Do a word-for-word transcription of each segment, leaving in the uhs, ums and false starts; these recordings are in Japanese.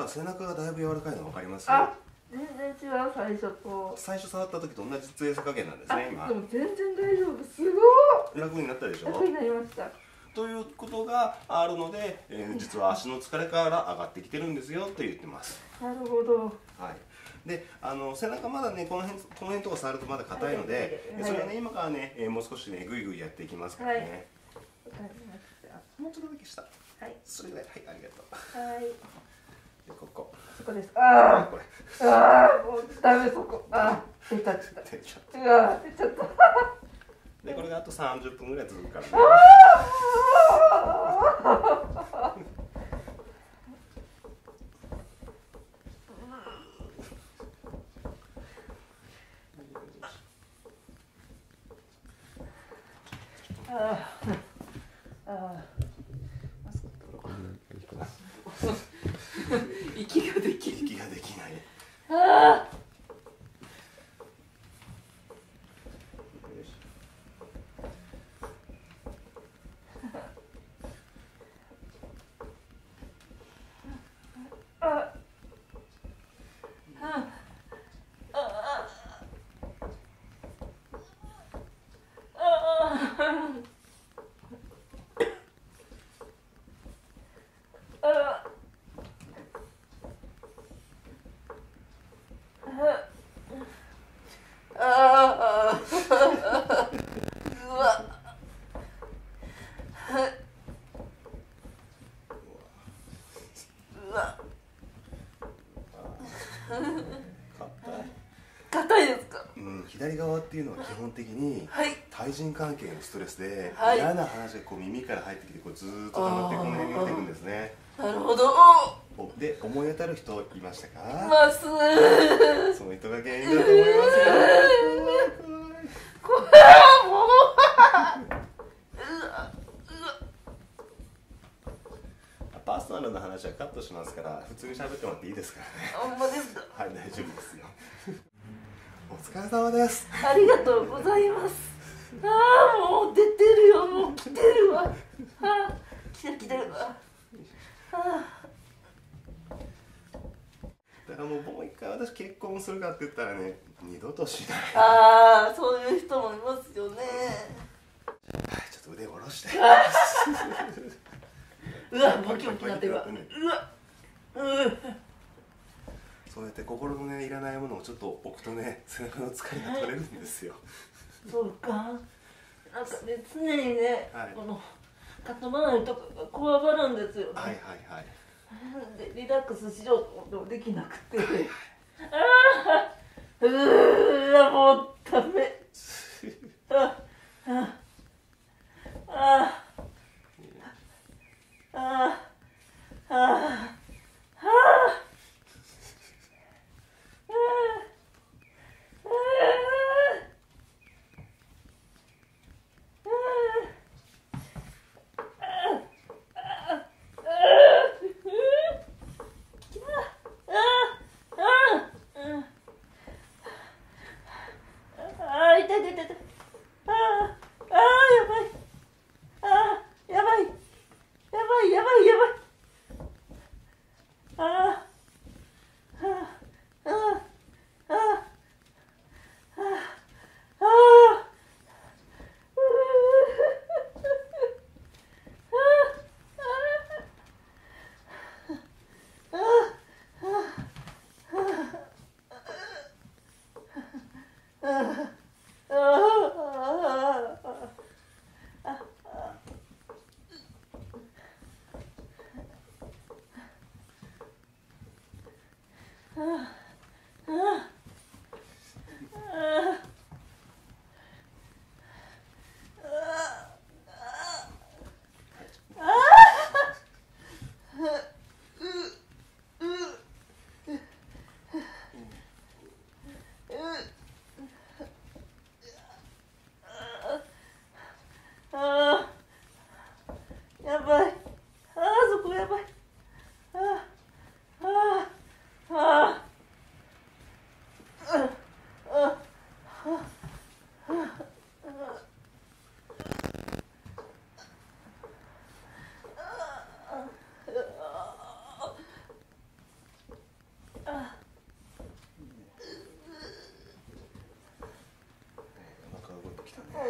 背中がだいぶ柔らかいの分かります？ あ、全然違う。最初と最初触った時と同じ強さ加減なんですね。今でも全然大丈夫。すご楽になったでしょ。 い楽になりました。 ということがあるので、えー、実は足の疲れから上がってきてるんですよって言ってます。 なるほど。 はい。で、あの背中まだね、この辺この辺とか触るとまだ硬いので、はい、それはね、今からね、えー、もう少しねグイグイやっていきますからね。はい、わかりました。もうちょっとだけ下。はい。それぐらい。はい、ありがとう。はい。で、ここ。そこです。ああ。これ。ああ、もうダメそこ。ああ、出ちゃった。出ちゃった。うわ、出ちゃった。で、これがあとさんじゅっぷんぐらい続くからね。息ができ息ができない。ああ。硬いですか？うん、左側っていうのは基本的に対人関係のストレスで、はい、嫌な話がこう耳から入ってきてこうずーっと溜まってこの辺に出てくるんですね。なるほど。で、思い当たる人いましたか？ます。その人が原因だと思いますよ。怖い。もう。パーソナルな話はカットしますから普通に喋ってもらっていいですからね。ほんまですか？はい、大丈夫ですよ。お疲れ様です。ありがとうございます。ああ、もう出てるよ。もう来てるわ。ああ、来てる来てるわ。ああ。だからもうもう一回私結婚するかって言ったらね、二度としない。ああ、そういう人もいますよね。はい、ちょっと腕を下ろして。うわ、ボキボキなってるわ。うわ。うん。そうやって心のね、いらないものをちょっと置くとね、背中の疲れが取れるんですよ。そうか。なんかね、常にね、はい、この肩周りとかがこわばるんですよね。はいはいはい。でリラックスしようと思ってもできなくて。ああ、うー、もうダメ。あああああああ。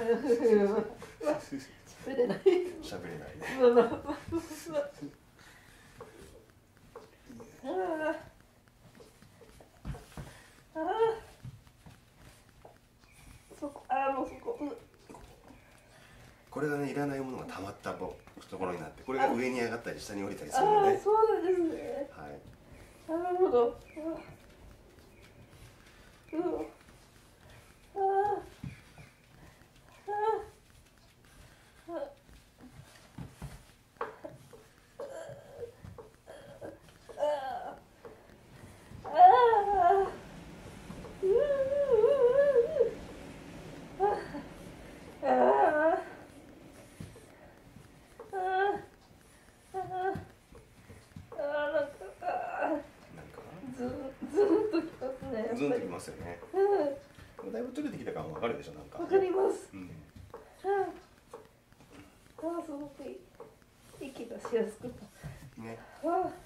喋れない。 喋れないね。 ああ、そこ、ああ、もうそこ。 これがね、いらないものが溜まったところになって、これが上に上がったり下に降りたりするので。 ああ、そうなんですね。 はい。 なるほど。うん。ああ。 ズンときますよね。うん、だいぶ取れてきた感わかるでしょ、なんか。 わかります。 うん。 ああ、すごくいい。息がしやすく。 ね。 ああ。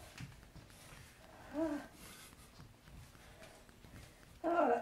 ああ。ああ。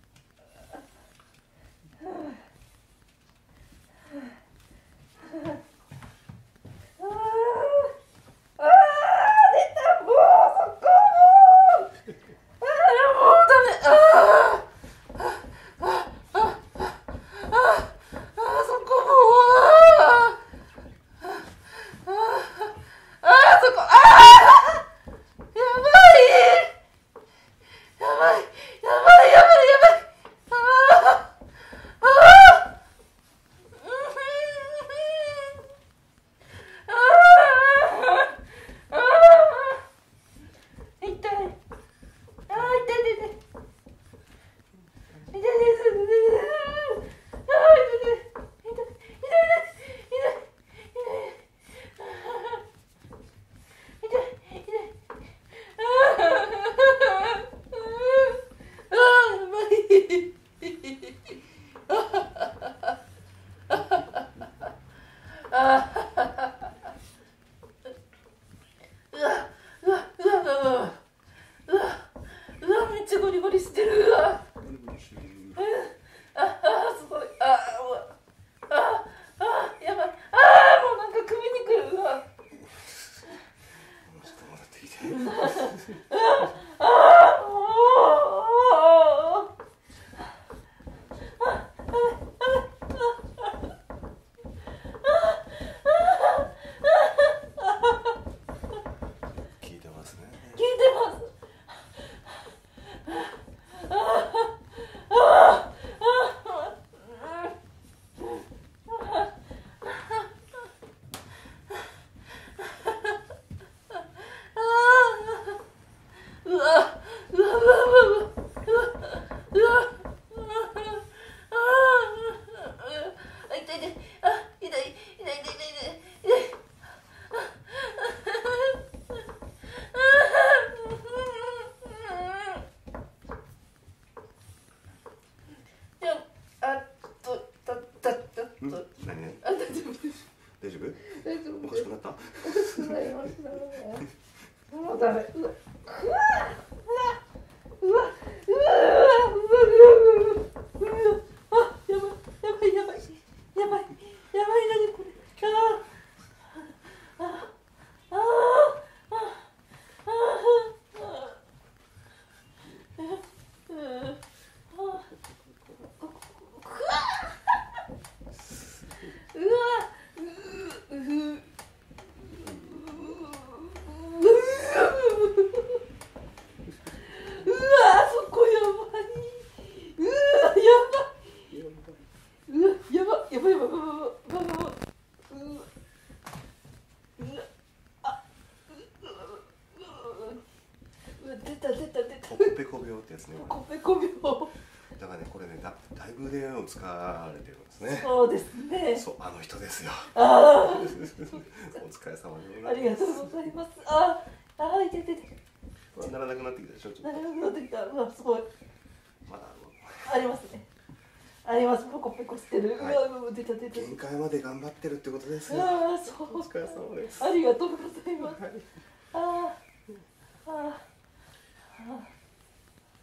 コペコ病。 だからね、これね、だ、だいぶ腕を使われてるんですね。 そうですね。 そう、あの人ですよ。 ああ。 お疲れ様でございます。 ありがとうございます。ああ、ああ、いててて。 ならなくなってきたでしょ。ちょっと。 ならなくなってきた。うわ、すごい。 まだありますね。あります。ペコペコしてる。 はい、 うわ、出た出た。 限界まで頑張ってるってことですよ。 ああ、そう。 お疲れ様です。 ありがとうございます。 はい、 ああ。ああ。ああ。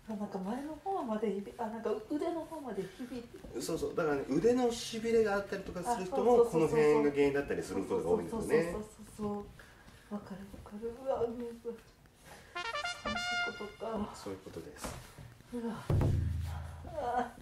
なんか前の方まであなんか腕の方まで響いて、 そうそうだからね腕のしびれがあったりとかする人もこの辺が原因だったりすることが多いんですよね。 そうそうそうそうわかるわかる。うわうわそういうことか。 そういうことです。 うわあ